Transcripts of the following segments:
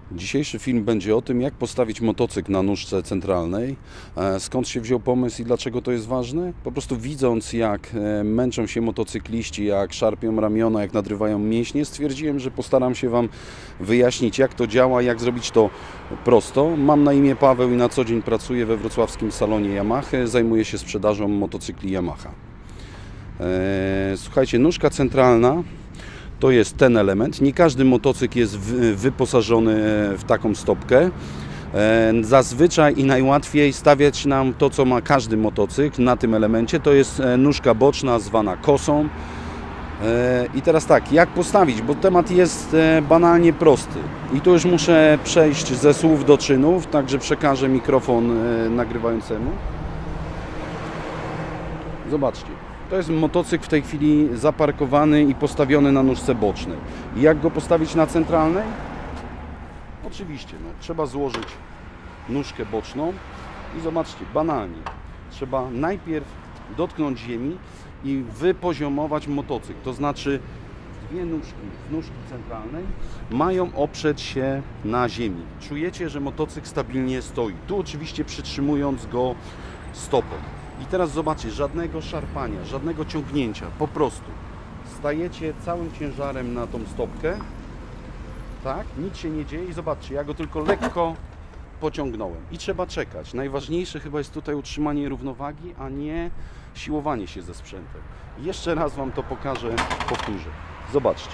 Dzisiejszy film będzie o tym, jak postawić motocykl na nóżce centralnej, skąd się wziął pomysł i dlaczego to jest ważne. Po prostu widząc, jak męczą się motocykliści, jak szarpią ramiona, jak nadrywają mięśnie, stwierdziłem, że postaram się Wam wyjaśnić, jak to działa, jak zrobić to prosto. Mam na imię Paweł i na co dzień pracuję we wrocławskim salonie Yamaha. Zajmuję się sprzedażą motocykli Yamaha. Słuchajcie, nóżka centralna to jest ten element. Nie każdy motocykl jest wyposażony w taką stopkę. Zazwyczaj i najłatwiej stawiać nam to, co ma każdy motocykl na tym elemencie. To jest nóżka boczna zwana kosą. I teraz tak, jak postawić, bo temat jest banalnie prosty. I tu już muszę przejść ze słów do czynów, także przekażę mikrofon nagrywającemu. Zobaczcie. To jest motocykl w tej chwili zaparkowany i postawiony na nóżce bocznej. I jak go postawić na centralnej? Oczywiście, trzeba złożyć nóżkę boczną i zobaczcie, banalnie. Trzeba najpierw dotknąć ziemi i wypoziomować motocykl. To znaczy dwie nóżki z nóżki centralnej mają oprzeć się na ziemi. Czujecie, że motocykl stabilnie stoi. Tu oczywiście przytrzymując go stopą. I teraz zobaczcie, żadnego szarpania, żadnego ciągnięcia, po prostu stajecie całym ciężarem na tą stopkę, tak, nic się nie dzieje i zobaczcie, ja go tylko lekko pociągnąłem i trzeba czekać. Najważniejsze chyba jest tutaj utrzymanie równowagi, a nie siłowanie się ze sprzętem. Jeszcze raz Wam to pokażę, powtórzę. Zobaczcie.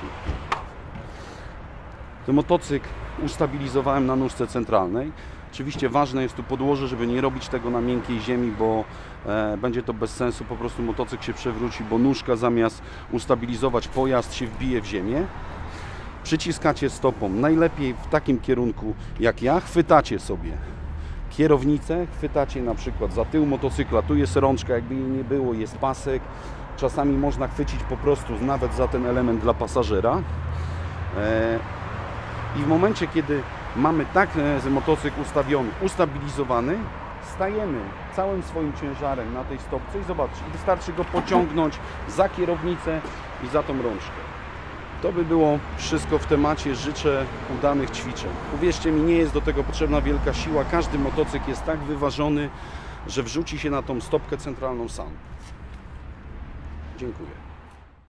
Ten motocykl ustabilizowałem na nóżce centralnej. Oczywiście ważne jest tu podłoże, żeby nie robić tego na miękkiej ziemi, bo będzie to bez sensu, po prostu motocykl się przewróci, bo nóżka zamiast ustabilizować pojazd się wbije w ziemię. Przyciskacie stopą, najlepiej w takim kierunku jak ja, chwytacie sobie kierownicę, chwytacie na przykład za tył motocykla, tu jest rączka, jakby jej nie było, jest pasek, czasami można chwycić po prostu nawet za ten element dla pasażera. I w momencie, kiedy mamy tak motocykl ustawiony, ustabilizowany, stajemy całym swoim ciężarem na tej stopce i zobaczcie, wystarczy go pociągnąć za kierownicę i za tą rączkę. To by było wszystko w temacie. Życzę udanych ćwiczeń. Uwierzcie mi, nie jest do tego potrzebna wielka siła. Każdy motocykl jest tak wyważony, że wrzuci się na tą stopkę centralną sam. Dziękuję.